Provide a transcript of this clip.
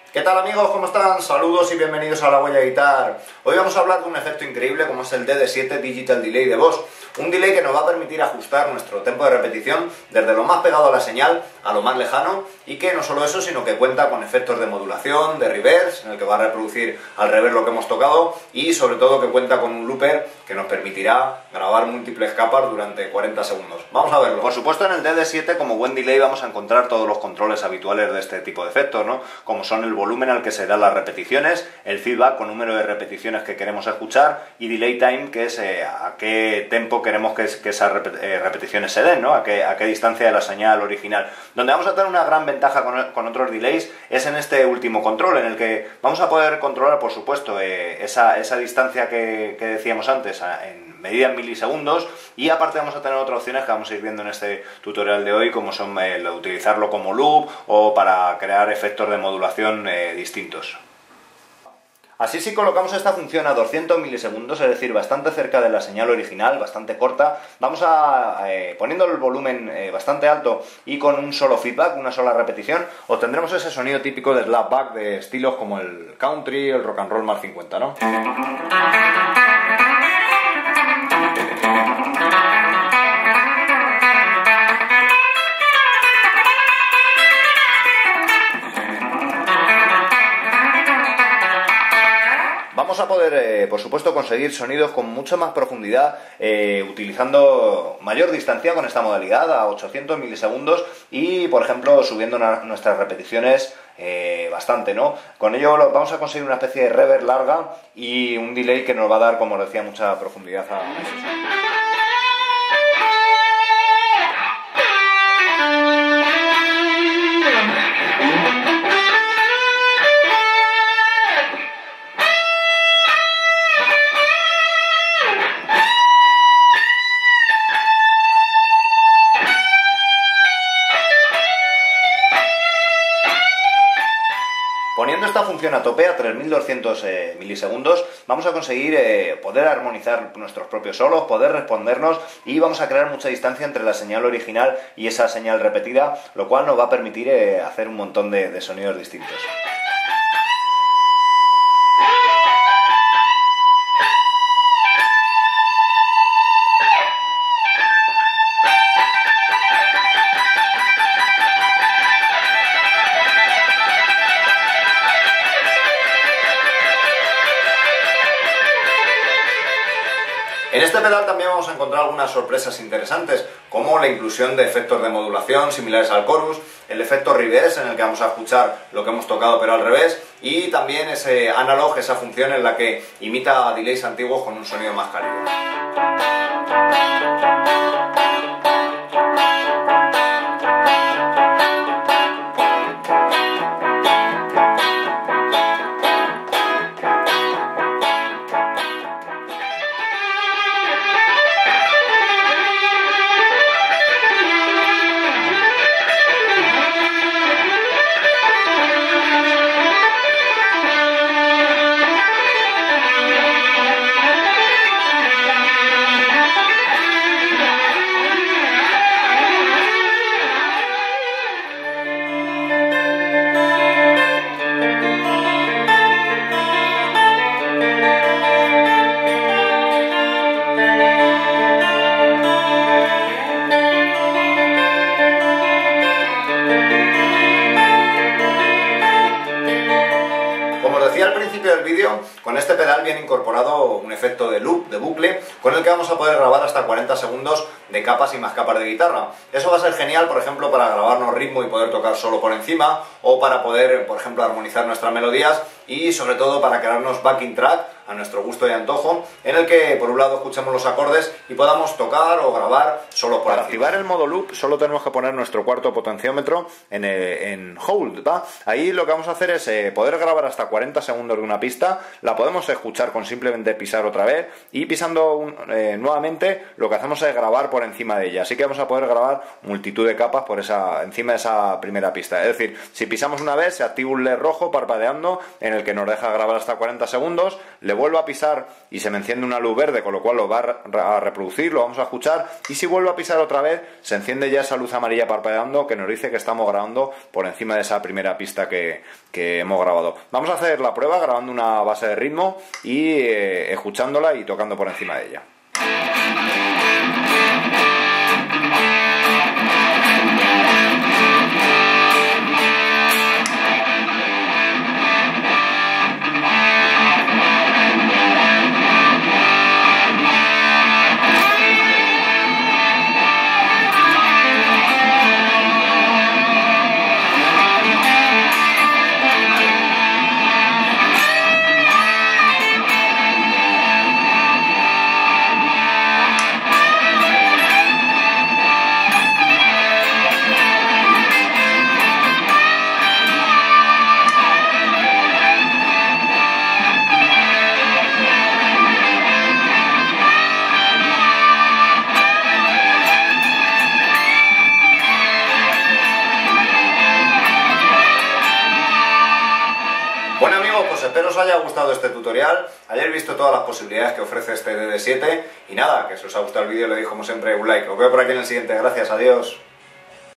¿Qué tal amigos? ¿Cómo están? Saludos y bienvenidos a La Huella Guitar. Hoy vamos a hablar de un efecto increíble como es el DD7 Digital Delay de Boss. Un delay que nos va a permitir ajustar nuestro tempo de repetición desde lo más pegado a la señal a lo más lejano, y que no solo eso, sino que cuenta con efectos de modulación, de reverse, en el que va a reproducir al revés lo que hemos tocado, y sobre todo que cuenta con un looper que nos permitirá grabar múltiples capas durante 40 segundos. Vamos a verlo. Por supuesto, en el DD7 como buen delay vamos a encontrar todos los controles habituales de este tipo de efectos, ¿no? Como son el volumen al que se dan las repeticiones, el feedback con número de repeticiones que queremos escuchar, y delay time, que es a qué tempo queremos que esas repeticiones se den, ¿no? A qué distancia de la señal original. Donde vamos a tener una gran ventaja con otros delays es en este último control, en el que vamos a poder controlar, por supuesto, esa distancia que decíamos antes en medida en milisegundos, y aparte vamos a tener otras opciones que vamos a ir viendo en este tutorial de hoy, como son utilizarlo como loop o para crear efectos de modulación distintos. Así, si colocamos esta función a 200 milisegundos, es decir, bastante cerca de la señal original, bastante corta, vamos a, poniendo el volumen bastante alto y con un solo feedback, una sola repetición, obtendremos ese sonido típico de slapback de estilos como el country, el rock and roll más 50, ¿no? Vamos a poder, por supuesto, conseguir sonidos con mucha más profundidad utilizando mayor distancia con esta modalidad, a 800 milisegundos, y, por ejemplo, subiendo nuestras repeticiones bastante, ¿no? Con ello vamos a conseguir una especie de reverb larga y un delay que nos va a dar, como os decía, mucha profundidad a ese sonido. Poniendo esta función a tope, a 3200 milisegundos, vamos a conseguir poder armonizar nuestros propios solos, poder respondernos, y vamos a crear mucha distancia entre la señal original y esa señal repetida, lo cual nos va a permitir hacer un montón de sonidos distintos. En este pedal también vamos a encontrar algunas sorpresas interesantes, como la inclusión de efectos de modulación similares al chorus, el efecto reverse, en el que vamos a escuchar lo que hemos tocado pero al revés, y también ese analog, esa función en la que imita delays antiguos con un sonido más cálido. Al principio del vídeo, con este pedal viene incorporado un efecto de loop, de bucle, con el que vamos a poder grabar hasta 40 segundos de capas y más capas de guitarra. Eso va a ser genial, por ejemplo, para grabarnos ritmo y poder tocar solo por encima, o para poder, por ejemplo, armonizar nuestras melodías, y sobre todo para crearnos backing track a nuestro gusto y antojo, en el que por un lado escuchemos los acordes y podamos tocar o grabar solo por encima. Para activar el modo loop solo tenemos que poner nuestro cuarto potenciómetro en hold, ¿va? Ahí lo que vamos a hacer es poder grabar hasta 40 segundos de una pista. La podemos escuchar con simplemente pisar otra vez, y pisando nuevamente lo que hacemos es grabar por encima de ella. Así que vamos a poder grabar multitud de capas encima de esa primera pista. Es decir, si pisamos una vez se activa un LED rojo parpadeando en el que nos deja grabar hasta 40 segundos, le vuelvo a pisar y se me enciende una luz verde, con lo cual lo va a reproducir, lo vamos a escuchar, y si vuelvo a pisar otra vez, se enciende ya esa luz amarilla parpadeando que nos dice que estamos grabando por encima de esa primera pista que hemos grabado. Vamos a hacer la prueba grabando una base de ritmo y escuchándola y tocando por encima de ella. Bueno amigos, pues espero os haya gustado este tutorial, hayáis visto todas las posibilidades que ofrece este DD7 y nada, que si os ha gustado el vídeo le deis como siempre un like. Os veo por aquí en el siguiente, gracias, adiós.